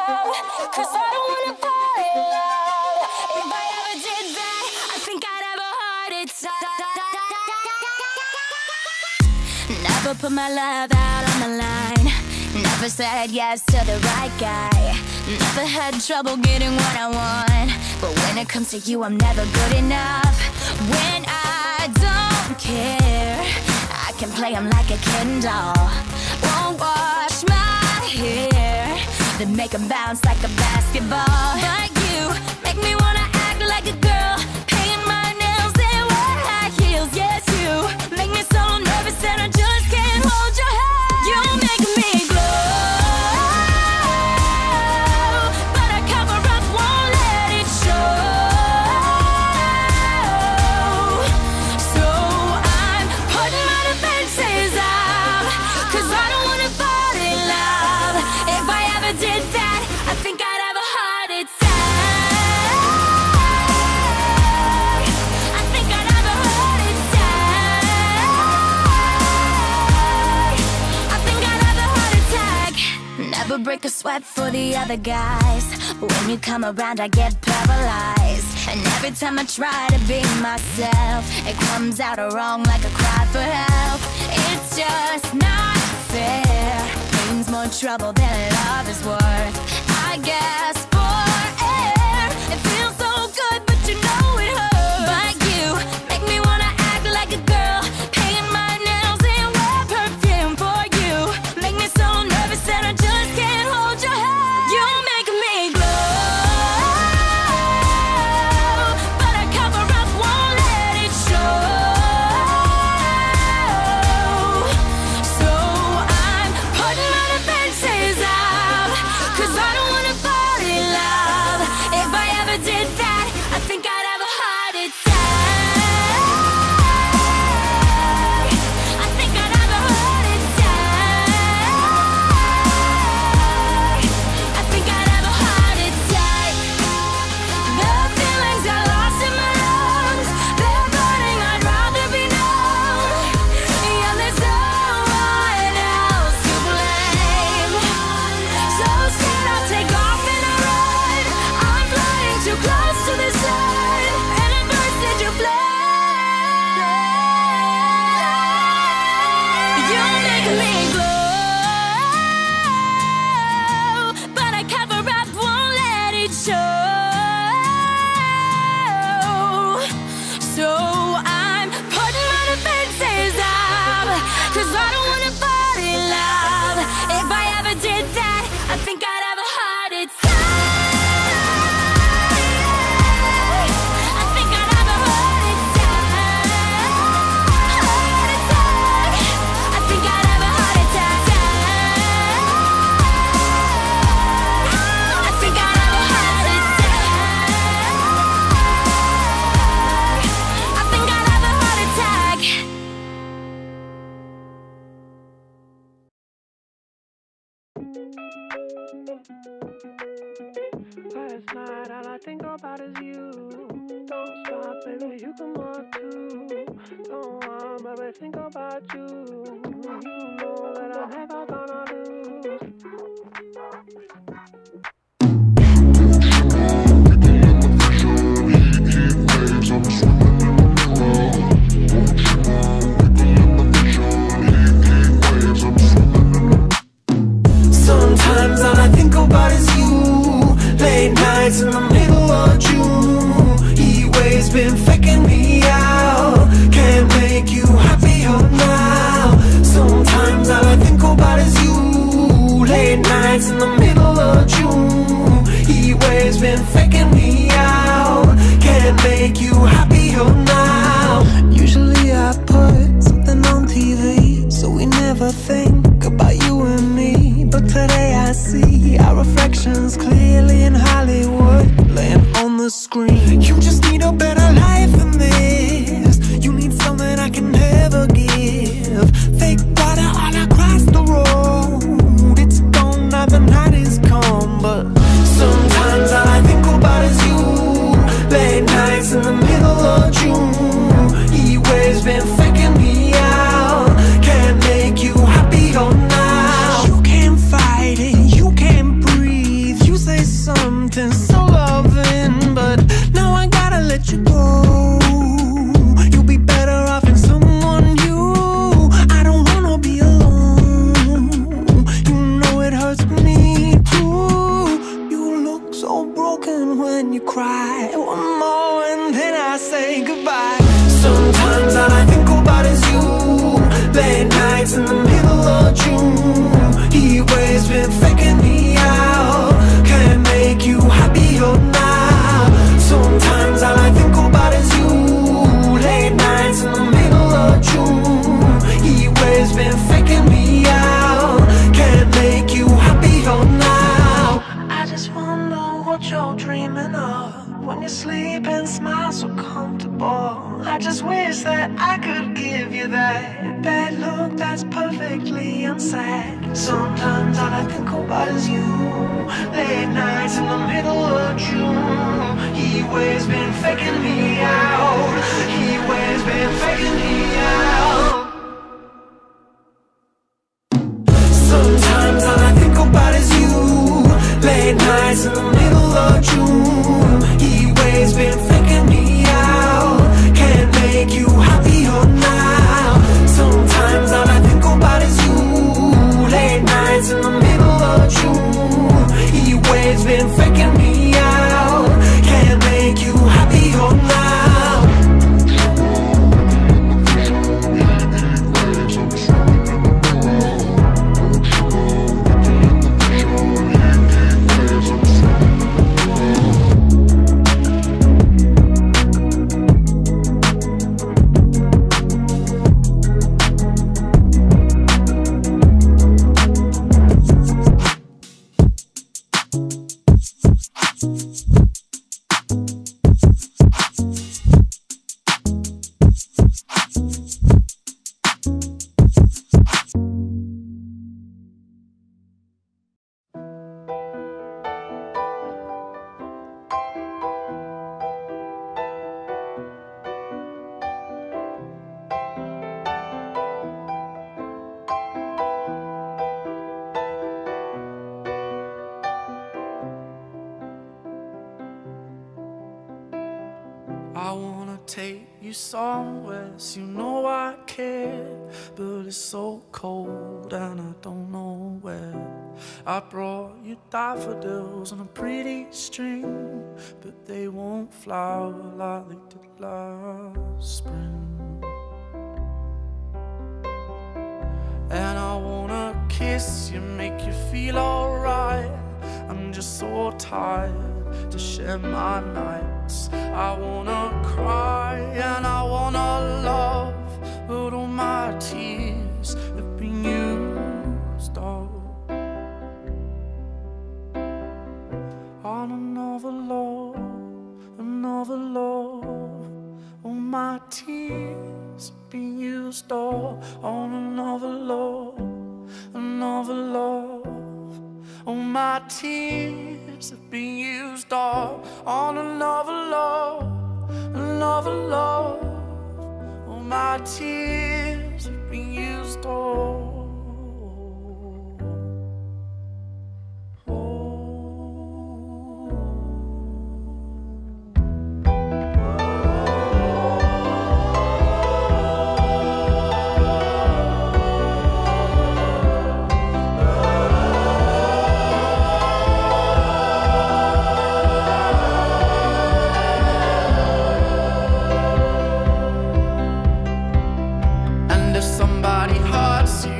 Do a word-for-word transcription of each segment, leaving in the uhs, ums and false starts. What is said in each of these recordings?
love, 'cause I don't wanna fall in love. If I ever did that, I think I'd have a heart attack. Never put my love out on the line. Never said yes to the right guy. Never had trouble getting what I want. But when it comes to you, I'm never good enough. When I don't care, I can play him like a Ken doll. Won't wash my hair, then make him bounce like a basketball. But you make me wanna act like a girl, paint my nails and wear high heels. Yes, you make me so nervous that I just can't hold your hand. You make me glow, but I cover up, won't let it show. So I'm putting my defenses up, 'cause I don't wanna fall in love. If I ever did that, I think I'd have a heart attack. I think I'd have a heart attack. I think I'd have a heart attack. Never break a sweat for the other guys. When you come around, I get paralyzed. And every time I try to be myself, it comes out wrong like a cry for help. It's just not fair. Pain's more trouble than love is worth. I guess for air, it feels so good, but you know it hurts. But you make me wanna act like a girl, paint my nails and wear perfume for you. Make me so nervous that I just can't hold your hand. You make me glow, but I cover up, won't let it show. So I'm putting my defenses up, 'cause I don't wanna fall in love. If I ever did that, I think I'd have a heart attack. I think I'd have a heart attack. I think I'd have a heart attack. The feelings I lost in my lungs, they're burning, I'd rather be numb. Yeah, there's no one else to blame. So scared I'll take off and I run. I'm flying too close to the sun, and it bursts into flame. You make me glow, but I cover up, won't let it show. So I'm putting my defenses up, 'cause I don't wanna fall in love. If I ever did that, I think I'd have a heart attack. I think I'd have a heart attack. Heart attack. I think I'd have a heart attack. I think I'd have a heart attack. I think I'd have a heart attack. Last night, all I think about is you. Don't stop, baby, you can walk too. Don't want, baby, think about you. You know that I'm never gonna lose. Sometimes all I think about is you. Late nights in the middle of June. Heat waves been faking me out. Can't make you happier now. Sometimes all I think about is you. Late nights in the middle of June. Heat waves been faking me out. Can't make you happier now. Usually I put something on T V, so we never think about you and me. But today I see our reflections clearly in Hollywood, laying on the screen. You just need a better life than this. You need something I can never give. Fake water all across the road. It's gone now, the night is come. But sometimes all I think about is you. Late nights in the middle of June. Heat waves been faking me out. Can't make you happier now. You can't fight it, you can't breathe. You Sometimes all I think about is you. Late nights in the middle of June. Heat waves been faking me out. Heat waves been faking me out. Sometimes all I think about is you. Late nights in the middle of June. Heat waves been faking me out. Can't make you happier now. Sometimes all I think about is you. Late nights in the middle of June. Heat waves been faking me out. Can't make you happier now. I wanna take you somewhere, so you know I care. But it's so cold and I don't know where. I brought you daffodils on a pretty string, but they won't flower like they did last spring. And I wanna kiss you, make you feel alright. I'm just so tired to share my nights. I wanna cry and I wanna love, but all my tears have been used up on another love, another love. All my tears have been used up on another love, another love. All my tears have been used up on another love, another love. All my tears have been used up. Somebody hurts you,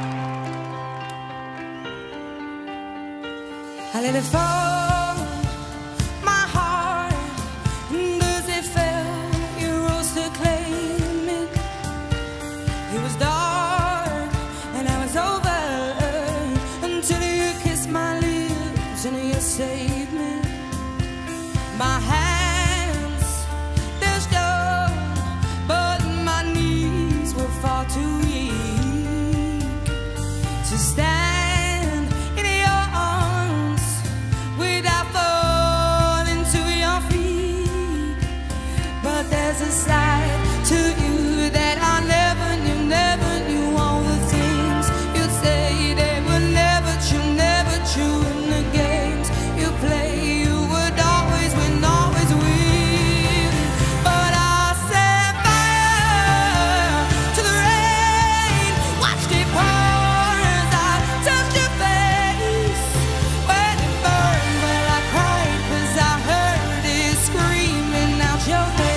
I let it fall, my heart, does it fail? You rose to claim it. It was dark and I was over until you kissed my lips and you saved me. My hands, they're stone, but my knees were far too weak to stand. There's a side to you that I never knew, never knew. All the things you'd say, they were never true, never true. In the games you play, you would always win, always win. But I set fire to the rain, watched it pour as I touched your face. When it burned, well I cried 'cause I heard it screaming out your name.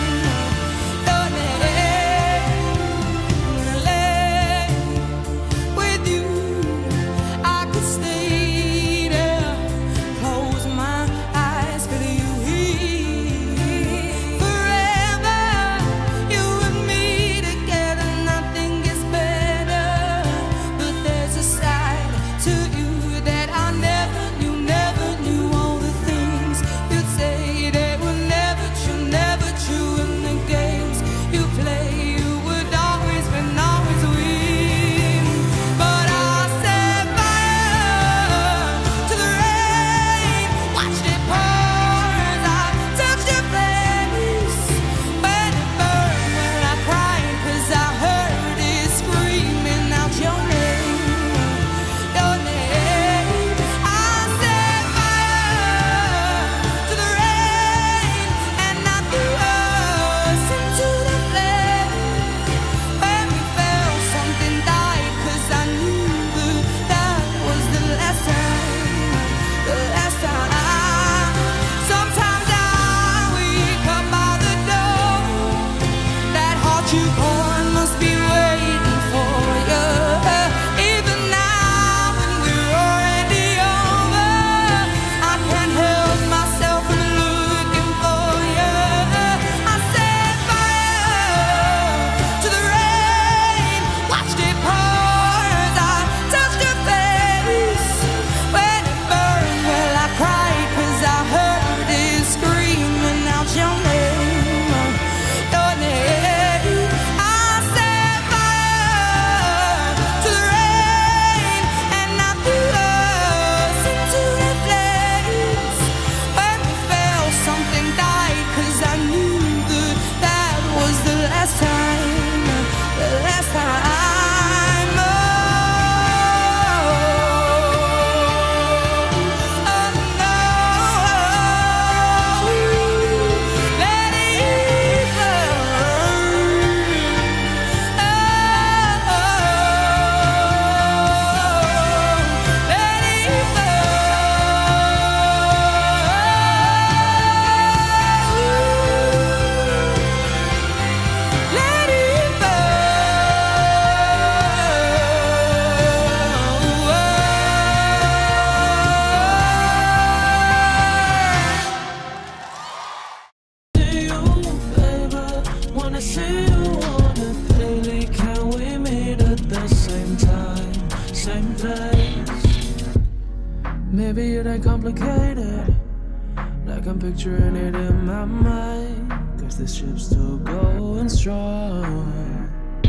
Maybe it ain't complicated, like I'm picturing it in my mind. Cause this ship's still going strong.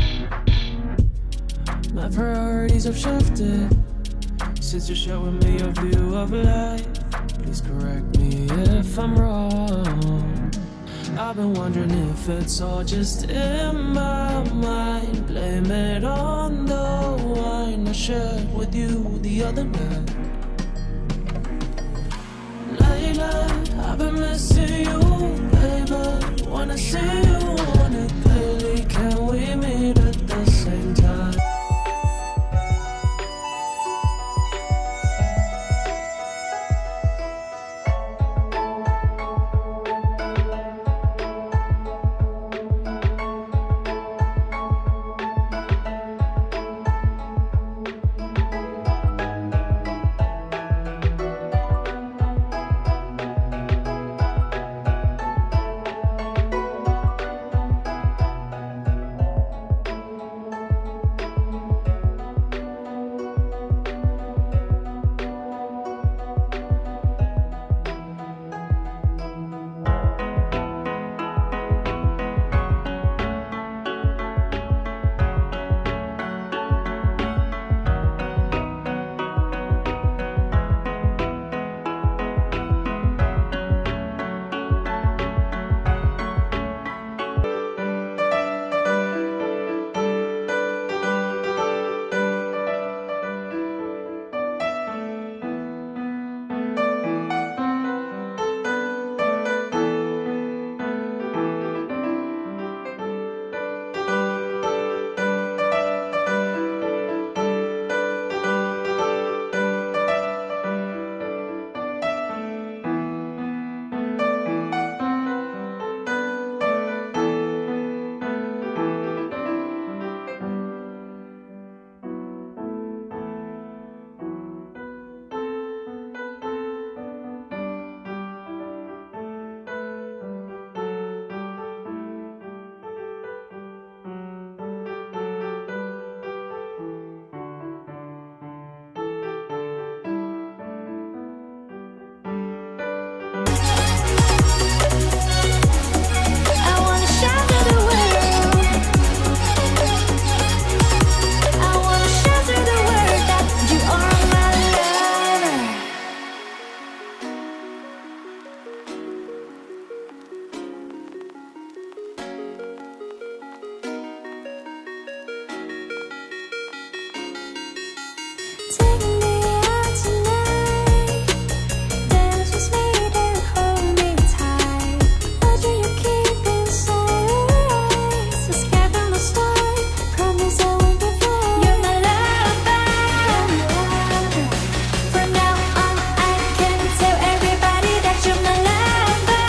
My priorities have shifted since you're showing me your view of life. Please correct me if I'm wrong. I've been wondering if it's all just in my mind. Blame it on the wine I shared with you the other night. I've been missing you, baby. Wanna see you on it daily. Can we meet at the same time? take me out tonight? Dance with me, then hold me tight. What do you keep inside your eyes? So scared from the start, promise I won't be far. You're my lover. From now on I can tell everybody that you're my lover.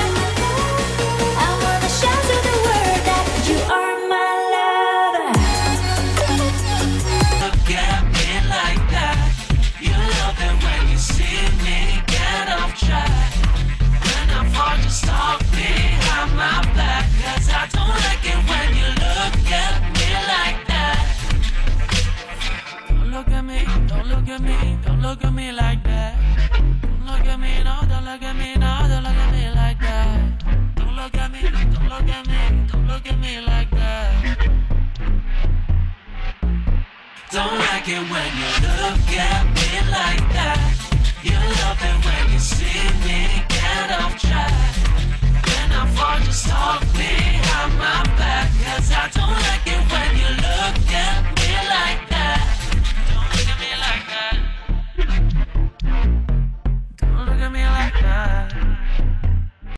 I wanna shout to the world that you are my lover. Look at me like that. You love it when you see me get off track. When I fall, just talk behind my back. Cause I don't like it when you look at me like that. Don't look at me, don't look at me, don't look at me like that. Don't look at me, no, don't look at me, no, don't look at me like that. Don't look at me, don't look at me, don't look at me like that. Don't like it when you look at me like that. You love it when you see me get off track. When I fall, just talk